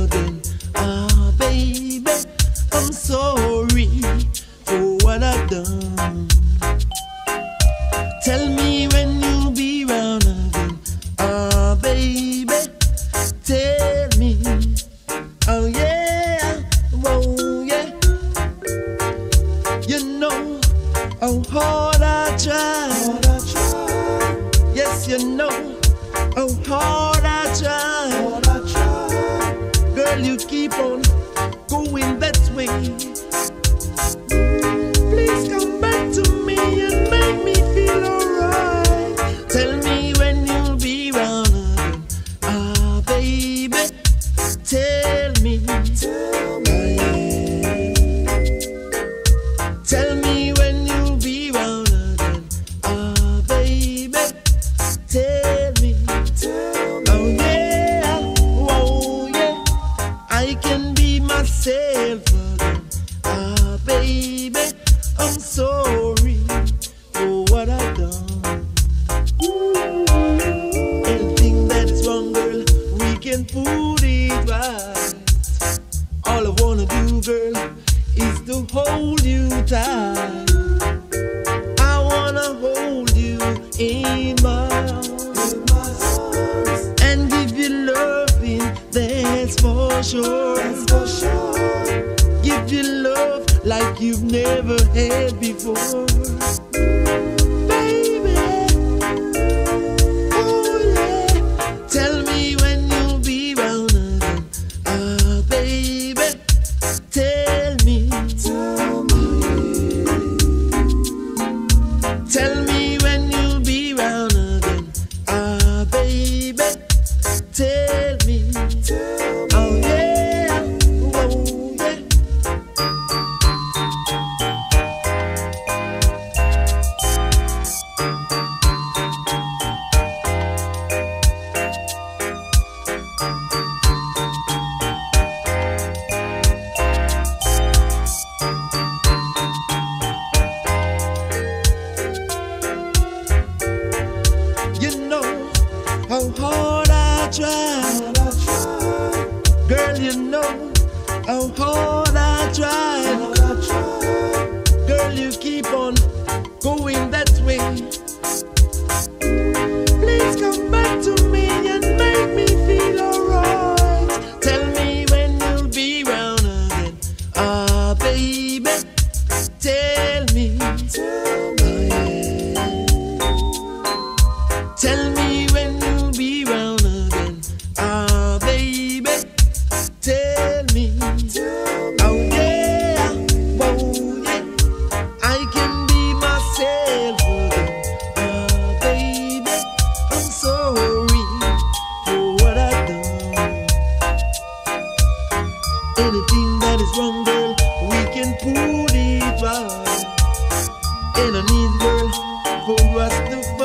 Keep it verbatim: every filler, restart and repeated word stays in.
again. Ah, baby, I'm sorry for what I've done. Tell me when you'll be round again. Ah, baby, tell me. Oh yeah, oh yeah. You know how hard I try. Hard I try. Yes, you know how hard I try. Hard I try. Girl, you keep on going that way. Please come back to me and make me feel alright. Tell me when you'll be round again. Ah, baby, tell me. Tell me. Tell me when you'll be round again. Ah, baby, tell me. Tell me. Oh yeah, oh yeah, I can be myself again. Ah, baby, I'm sorry for what I've done. Anything that is wrong, girl, we can put it right. All I wanna do, girl, is to hold you tight. I wanna hold you in my arms In my arms. and give you loving, that's for sure. That's for sure. Give you love like you've never had before. Baby, oh yeah. Tell me when you'll be round again. Ah, baby, tell me. Tell me. Tell me when you'll be round again. Ah, baby, tell me. Tell me. Oh yeah, oh yeah. You know how hard I try. Hard I try. Girl, you know how hard I try. Hard I try. Girl, you keep on going that way. Please come back to me and make me feel alright. Tell me when you'll be round again. Ah, baby, tell me. Tell Oh, yeah. Tell me when you'll be round again. Ah, baby, tell me. Tell me. Oh yeah, oh yeah, I can be myself again. Ah, baby, I'm sorry for what I've done. Anything that is wrong, girl, we can put it right. And I need, girl, for us to